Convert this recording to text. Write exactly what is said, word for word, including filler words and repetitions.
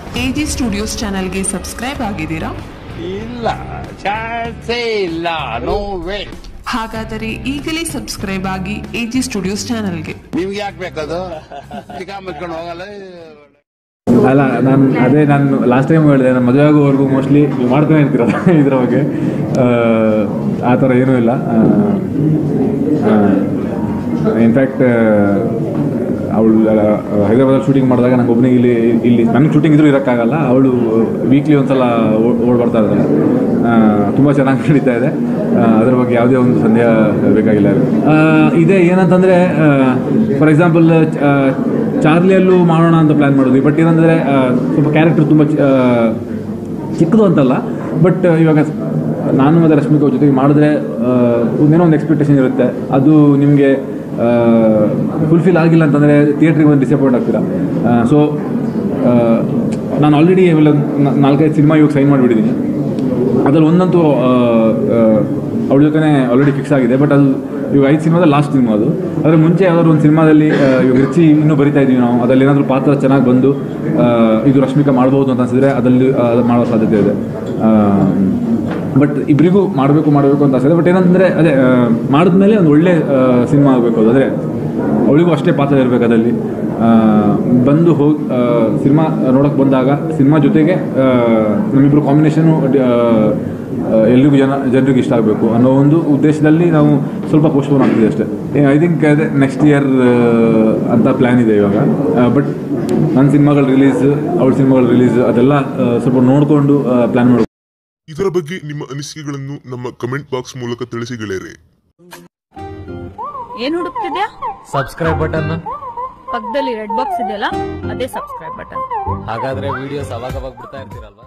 AG studios ಚಾನೆಲ್ಗೆ subscribe ಆಗಿದ್ದೀರಾ? ಇಲ್ಲ, ಚಾನ್ಸೇ ಇಲ್ಲ. No way. ಹಾಗಾದರೆ ಈಗಲೇ ಸಬ್ಸ್ಕ್ರೈಬ್ ಆಗಿ ಎಜಿ ಸ್ಟುಡಿಯೋಸ್ ಚಾನೆಲ್ಗೆ. ನಿಮ್ಗೆ ಯಾಕೆ ಬೇಕದು? ಮುಚ್ಕೊಂಡು ಹೋಗಲ್ಲ. ಅಲ್ಲ, ನಾನು ಅದೇ ನಾನು ಲಾಸ್ಟ್ ಟೈಮ್ ಹೇಳಿದೆ, ನಾನು ಮದುವೆ ಆಗೋವರೆಗೂ ಮೋಸ್ಟ್ಲಿ ನೀವು ಮಾಡ್ತಾನೆ ಇರ್ತೀರಲ್ಲ ಇದ್ರ ಬಗ್ಗೆ. ಆ ಥರ ಏನೂ ಇಲ್ಲ. ಇನ್ಫ್ಯಾಕ್ಟ್ ಅವಳು ಹೈದರಾಬಾದಲ್ಲಿ ಶೂಟಿಂಗ್ ಮಾಡಿದಾಗ ನಂಗೆ ಒಬ್ಬನಿಗೆ ಇಲ್ಲಿ ಇಲ್ಲಿ ನನಗೆ ಶೂಟಿಂಗ್ ಇದ್ರೂ ಇರೋಕ್ಕಾಗಲ್ಲ. ಅವಳು ವೀಕ್ಲಿ ಒಂದು ಸಲ ಓಡ್ ಬರ್ತಾ ಇದ್ದಾಳೆ. ತುಂಬ ಚೆನ್ನಾಗಿ ನಡೀತಾ ಇದೆ. ಅದ್ರ ಬಗ್ಗೆ ಯಾವುದೇ ಒಂದು ಸಂದೇಹ ಬೇಕಾಗಿಲ್ಲ. ಇದೇ ಏನಂತಂದರೆ, ಫಾರ್ ಎಕ್ಸಾಂಪಲ್ ಚಾರ್ಲಿಯಲ್ಲೂ ಮಾಡೋಣ ಅಂತ ಪ್ಲ್ಯಾನ್ ಮಾಡಿದ್ವಿ. ಬಟ್ ಏನಂದರೆ ಸ್ವಲ್ಪ ಕ್ಯಾರೆಕ್ಟರ್ ತುಂಬ ಚಿಕ್ಕದು ಅಂತಲ್ಲ, ಬಟ್ ಇವಾಗ ನಾನು ಮತ್ತು ರಶ್ಮಿಕಾ ಅವ್ರ ಜೊತೆಗೆ ಮಾಡಿದ್ರೆ ಏನೋ ಒಂದು ಎಕ್ಸ್ಪೆಕ್ಟೇಷನ್ ಇರುತ್ತೆ. ಅದು ನಿಮಗೆ ಫುಲ್ಫಿಲ್ ಆಗಿಲ್ಲ ಅಂತಂದರೆ ಥಿಯೇಟ್ರಿಗೆ ಒಂದು ಡಿಸಪಾಯಿಂಟ್ ಆಗ್ತೀರಾ. ಸೊ ನಾನು ಆಲ್ರೆಡಿ ಇವೆಲ್ಲ ನಾಲ್ಕೈದು ಸಿನಿಮಾ ಇವಾಗ ಸೈನ್ ಮಾಡಿಬಿಟ್ಟಿದ್ದೀನಿ. ಅದ್ರಲ್ಲಿ ಒಂದಂತೂ ಅವಳ ಜೊತೆ ಆಲ್ರೆಡಿ ಫಿಕ್ಸ್ ಆಗಿದೆ. ಬಟ್ ಅದು ಇವಾಗ ಐದು ಸಿನಿಮಾದಲ್ಲಿ ಲಾಸ್ಟ್ ಸಿನಿಮಾ ಅದು. ಅದರ ಮುಂಚೆ ಯಾವ್ದಾದ್ರು ಒಂದು ಸಿನಿಮಾದಲ್ಲಿ ಇವಾಗ ರಿಚಿ ಇನ್ನೂ ಬರಿತಾ ಇದ್ದೀವಿ ನಾವು. ಅದರಲ್ಲಿ ಏನಾದರೂ ಪಾತ್ರ ಚೆನ್ನಾಗಿ ಬಂದು ಇದು ರಶ್ಮಿಕಾ ಮಾಡ್ಬೋದು ಅಂತ ಅನಿಸಿದ್ರೆ ಅದರಲ್ಲಿ ಅದು ಮಾಡೋ ಸಾಧ್ಯತೆ ಇದೆ. ಬಟ್ ಇಬ್ಬರಿಗೂ ಮಾಡಬೇಕು ಮಾಡಬೇಕು ಅಂತ ಅನಿಸಿದೆ. ಬಟ್ ಏನಂತಂದರೆ ಅದೇ ಮಾಡಿದ್ಮೇಲೆ ಒಂದು ಒಳ್ಳೆ ಸಿನಿಮಾ ಆಗಬೇಕು. ಅದು ಅಂದರೆ ಅವಳಿಗೂ ಅಷ್ಟೇ ಪಾತ್ರ ಇರಬೇಕು ಅದರಲ್ಲಿ. ಬಂದು ಹೋಗಿ ಸಿನಿಮಾ ನೋಡೋಕ್ಕೆ ಬಂದಾಗ ಸಿನಿಮಾ ಜೊತೆಗೆ ನಮ್ಮಿಬ್ಬರು ಕಾಂಬಿನೇಷನು ಎಲ್ರಿಗೂ ಜನ ಜನರಿಗೆ ಇಷ್ಟ ಆಗಬೇಕು ಅನ್ನೋ ಒಂದು ಉದ್ದೇಶದಲ್ಲಿ ನಾವು ಸ್ವಲ್ಪ ಪೋಸ್ಟ್ಪೋನ್ ಆಗ್ತಿದೆ ಅಷ್ಟೇ. ಐ ಥಿಂಕ್ ಅದೇ ನೆಕ್ಸ್ಟ್ ಇಯರ್ ಅಂತ ಪ್ಲ್ಯಾನ್ ಇದೆ ಇವಾಗ. ಬಟ್ ನನ್ನ ಸಿನಿಮಾಗಳ ರಿಲೀಸ್, ಅವಳ ಸಿನಿಮಾಗಳ ರಿಲೀಸ್ ಅದೆಲ್ಲ ಸ್ವಲ್ಪ ನೋಡಿಕೊಂಡು ಪ್ಲ್ಯಾನ್ ಮಾಡಬೇಕು. ಇದರ ಬಗ್ಗೆ ನಿಮ್ಮ ಅನಿಸಿಕೆಗಳನ್ನು ನಮ್ಮ ಕಮೆಂಟ್ ಬಾಕ್ಸ್ ಮೂಲಕ ತಿಳಿಸಿ ಗೆಳೆಯರೆ. ಏನು ಹುಡುಕ್ತಿದ್ಯಾ? ಸಬ್ಸ್ಕ್ರೈಬ್ ಬಟನ್ ಪಕ್ಕದಲ್ಲಿ ರೆಡ್ ಬಾಕ್ಸ್ ಇದೆಯಲ್ಲ, ಅದೇ ಸಬ್ಸ್ಕ್ರೈಬ್ ಬಟನ್. ಹಾಗಾದ್ರೆ ವಿಡಿಯೋಸ್ ಅವಾಗ ಅವಾಗ ಬಿಡ್ತಾ ಇರ್ತೀರಲ್ವಾ?